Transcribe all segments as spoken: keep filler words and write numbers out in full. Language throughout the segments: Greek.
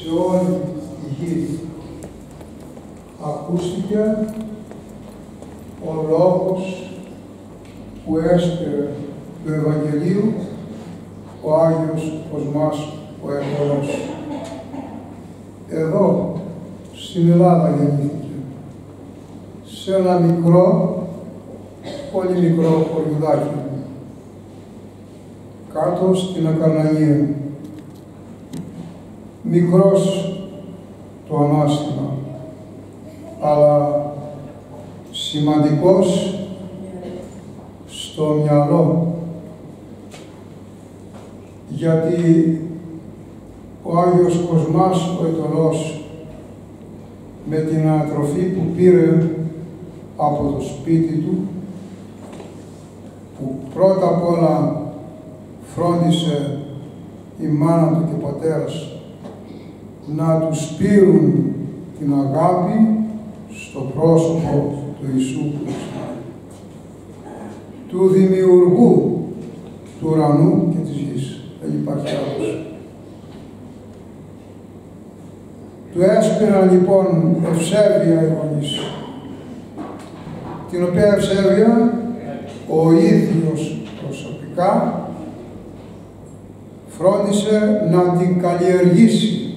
όλη τη γη ακούστηκε ο λόγος που έσπηρε του Ευαγγελίου ο Άγιος Κοσμάς ο Αιχωρός. Εδώ, στην Ελλάδα γεννήθηκε, σε ένα μικρό, πολύ μικρό χωριουδάκι, κάτω στην Ακαρνανία. Μικρός το ανάστημα, αλλά σημαντικός στο μυαλό, γιατί ο Άγιος Κοσμάς ο Αιτωλός, με την ανατροφή που πήρε από το σπίτι του, που πρώτα απ' όλα φρόντισε η μάνα του και ο πατέρας να του σπείρουν την αγάπη στο πρόσωπο του Ιησού Χριστού, του Δημιουργού του ουρανού και της γης. Δεν υπάρχει άλλος. Του έσπηραν λοιπόν ευσέβεια οι γονείς, την οποία ευσέβεια ο ίδιος προσωπικά φρόντισε να την καλλιεργήσει.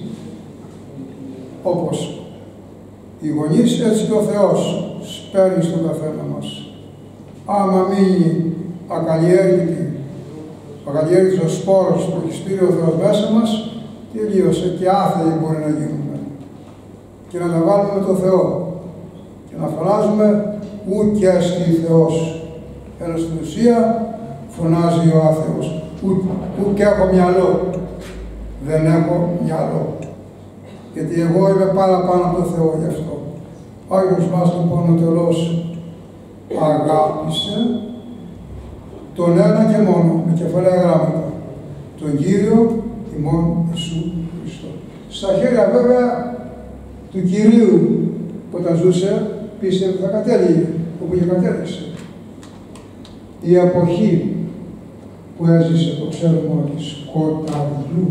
Όπως οι γονείς, έτσι και ο Θεός σπέρνει στον καθένα μας. Άμα μείνει ακαλλιέργητη, ακαλλιέργητος ο σπόρος που έχει σπείρει ο Θεός μέσα μας, τελείωσε και άθεοι μπορεί να γίνουμε. Και να τα βάλουμε το Θεό και να φωνάζουμε ου και αστεί Θεός. Ενώ στην ουσία φωνάζει ο άθεος. Ου και έχω μυαλό. Δεν έχω μυαλό. Γιατί εγώ είμαι παραπάνω από το Θεό γι' αυτό. Ο Άγιος μας λοιπόν ο τελώς αγάπησε τον ένα και μόνο, με κεφαλαία γράμματα, τον Κύριο ημών Ιησού Χριστό. Στα χέρια βέβαια του Κυρίου που όταν ζούσε, πίστευε ότι θα κατέληγε, όπου και κατέληξε. Η εποχή που έζησε, το ξέρουμε όλοι, σκοταδιού.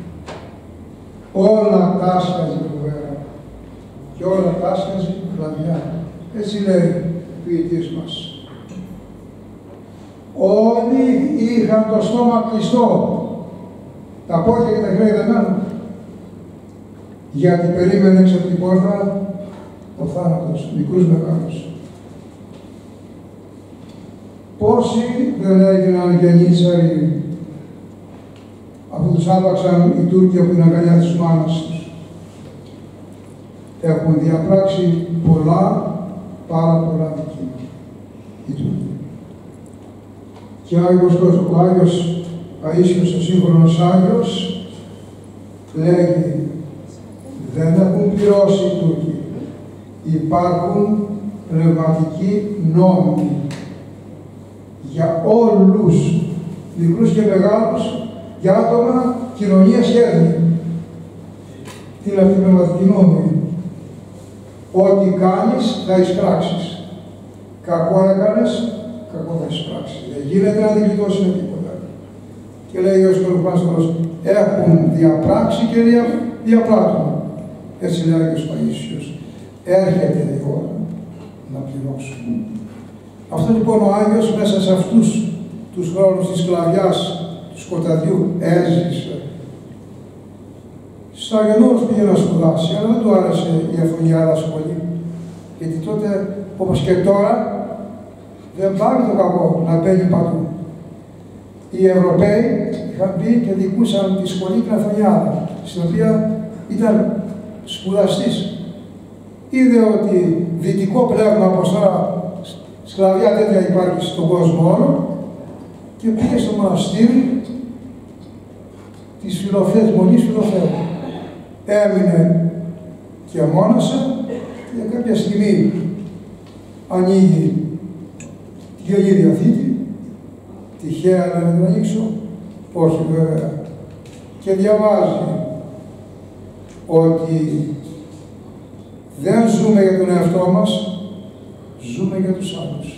Όλα τάσκαζε φοβέρα και όλα τάσκαζε κλαδιά. Έτσι λέει ο ποιητής μας. Όλοι είχαν το στόμα κλειστό, τα πόδια και τα χέρια δεμένα, γιατί περίμενε έξω από την πόρτα ο θάνατος, μικρούς μεγάλους. Πόσοι δεν έγιναν γεννήτσαροι αφού τους άπαξαν οι Τούρκοι από την αγκαλιά της μάνας τους. Έχουν διαπράξει πολλά, πάρα πολλά δικήματα οι Τούρκοι. Και ο Άγιος, ο Άγιος Παΐσιος, ο σύγχρονος Άγιος, λέγει δεν έχουν πληρώσει οι Τούρκοι. Υπάρχουν πνευματικοί νόμοι για όλους, μικρούς και μεγάλους, για άτομα, κοινωνίας και έθνη. Τι είναι αυτή η πνευματική νόμη? Ό,τι κάνεις θα εισπράξεις. Κακό έκανες, κακό θα εισπράξεις. Δεν γίνεται να την γλιτώσει με τίποτα. Και λέει ο Σκορπάστορος, έχουν διαπράξει και δια, διαπράττουν. Έτσι λέει ο Άγιος Παΐσιος. Έρχεται η ώρα να πληρώσουν. Αυτό λοιπόν ο Άγιος μέσα σε αυτούς τους χρόνους της σκλαβιάς, του σκοταδιού, έζησε. Στα Αγενώρους πήγε να σπουδάσει, αλλά δεν του άρεσε η Αφωνιάδα σχολή. Γιατί τότε, όπως και τώρα, δεν πάει το κακό να μπαίνει παντού. Οι Ευρωπαίοι είχαν μπει και δικούσαν τη σχολή την Αφωνιάδα, στην οποία ήταν σπουδαστής. Είδε ότι δυτικό πνεύμα, όπως τώρα σκλαβιά τέτοια υπάρχει στον κόσμο όλο, και πήγε στο μοναστήρι της Φιλοφέας, Μονής Φιλοφέου. Έμεινε και μόνασε και για κάποια στιγμή ανοίγει τη Καινή Διαθήκη, τυχαία να την ανοίξω, όχι βέβαια, και διαβάζει ότι δεν ζούμε για τον εαυτό μας, ζούμε για τους άλλους.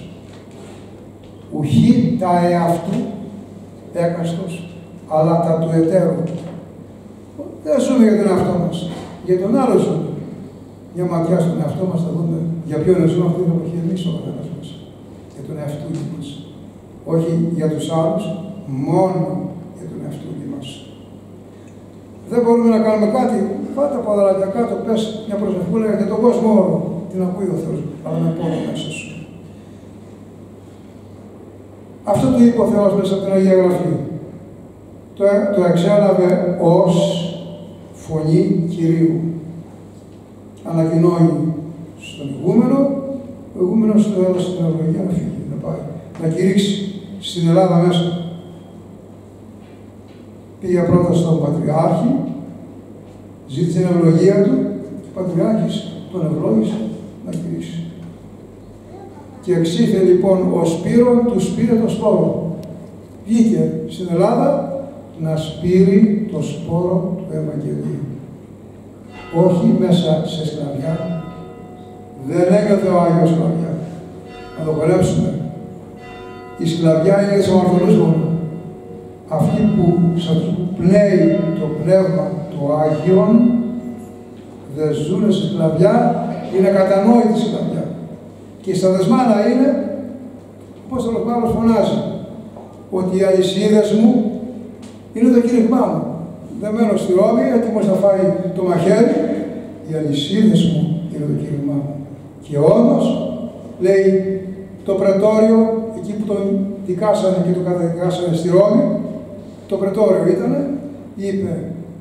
Ουχή τα εαυτού έκαστος, αλλά τα του εταίρου. Δεν ζούμε για τον εαυτό μας, για τον άλλο ζούμε. Μια ματιά στον εαυτό μας θα δούμε για ποιον ζούμε αυτή την εποχή εμείς ο καθένας μας. Για τον εαυτό μας. Όχι για τους άλλους, μόνο για τον εαυτό μας. Δεν μπορούμε να κάνουμε κάτι, πάτε τα ποδαράκια κάτω, πες μια προσευχούλα για τον κόσμο όλο. Την ακούει ο Θεός, αλλά με πόνο μέσα σου. Αυτό το είπε ο Θεός μέσα από την Αγία Γραφή. Το, το εξέλαβε ως φωνή Κυρίου. Ανακοινώνει στον ηγούμενο, ο ηγούμενος του έδωσε την ευλογία να φύγει, να πάει, να κηρύξει στην Ελλάδα μέσα. Πήγε πρώτα στον Πατριάρχη, ζήτησε την ευλογία του, ο Πατριάρχης τον ευλόγησε να κηρύξει. Και εξήθε λοιπόν ο Σπύρον του σπήρε το σπόρο. Βγήκε στην Ελλάδα να σπείρει το σπόρο του Ευαγγελίου. Όχι μέσα σε σκλαβιά. Δεν ένιωθε ο Άγιος σκλαβιά. Να το χορέψουμε. Η σκλαβιά είναι της αμαρτωλούς μόνο. Αυτοί που σας πνέει το πνεύμα του Άγιον δεν ζουν σε σκλαβιά, είναι κατανόητη σκλαβιά. Και στα δεσμάνα είναι, πώς ο Παύλος φωνάζει, ότι οι αλυσίδες μου είναι το κήρυγμά μου. Δεν μένω στη Ρώμη, έτοιμος να φάει το μαχαίρι, οι αλυσίδες μου είναι το κήρυγμά μου. Και όντως, λέει, το πρετόριο, εκεί που τον δικάσανε και τον καταδικάσανε στη Ρώμη, το πρετόριο ήτανε, είπε,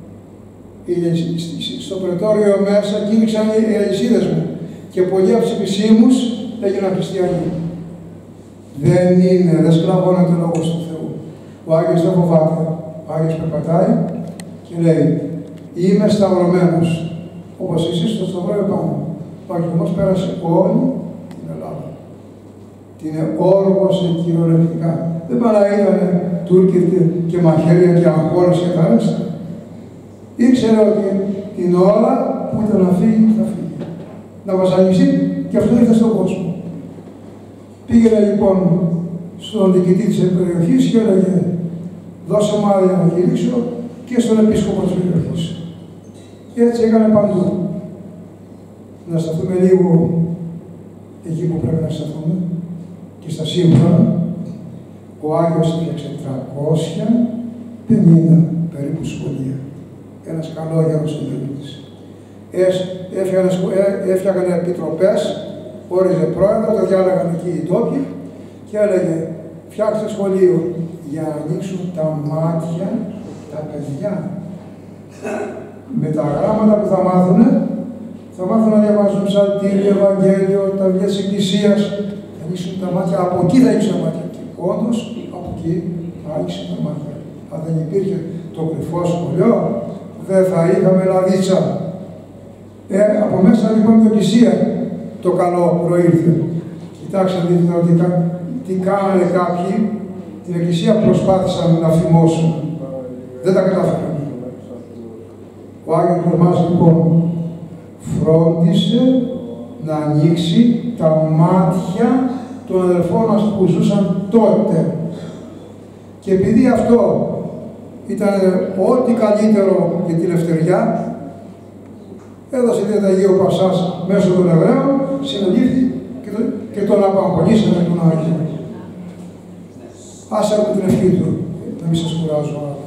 στο πρετόριο μέσα κήρυξαν οι αλυσίδες μου και πολλοί από τους επισήμους έγιναν χριστιανοί. Δεν είναι, δεν σκλαβώνεται ο λόγος του Θεού. Ο Άγιος δεν φοβάται. Ο Άγιος περπατάει και λέει, είμαι σταυρωμένος. Όπως εσείς στο σταυρό επάνω. Ο Άγιος όμως πέρασε όλη την Ελλάδα. Την όργωσε κυριολεκτικά. Δεν παραείδανε Τούρκοι και μαχαίρια και αγχώρες και τα ρέστα. Ήξερε ότι την ώρα που ήταν να φύγει, θα φύγει. Να βασανιστεί και αυτό ήρθε στον κόσμο. Πήγαινε λοιπόν στον διοικητή της περιοχής και έλεγε δώσε μου άδεια να κηρύξω και στον επίσκοπο της περιοχής. Και έτσι έκανε παντού. Να σταθούμε λίγο εκεί που πρέπει να σταθούμε και στα σύμφωνα. Ο Άγιος έφτιαξε τριακόσια πενήντα περίπου σχολεία. Ένας καλόγερος συνδελίτης. Έφτιαγαν επιτροπές, όριζε πρόεδρο, το διάλεγαν εκεί οι τόποι και έλεγε φτιάξτε σχολείο για να ανοίξουν τα μάτια τα παιδιά. Με τα γράμματα που θα μάθουν, θα μάθουν να διαβάζουν ψαλτήριο, Ευαγγέλιο, τα βιβλία της Εκκλησίας, θα ανοίξουν τα μάτια, από εκεί θα ανοίξουν τα μάτια. Και όντως, από εκεί θα ανοίξουν τα μάτια. Αν δεν υπήρχε το κρυφό σχολείο, δεν θα είχαμε λαδίτσα. Ε, από μέσα λοιπόν την Εκκλησία το καλό προήλθε. Κοιτάξτε, δείτε ότι τι κάνανε κάποιοι, την Εκκλησία προσπάθησαν να φημώσουν. Δεν τα κατάφεραν. Ο Άγιος μας λοιπόν φρόντισε να ανοίξει τα μάτια των αδελφών μας που ζούσαν τότε. Και επειδή αυτό ήταν ό,τι καλύτερο για τη ελευθεριά, έδωσε διαταγή ο Πασάς μέσω των Εβραίων, συναντήθη και, το, και τον απαγχωνίσανε τον Άγιο. Άσε από την ευχή του, να μην σας κουράζω.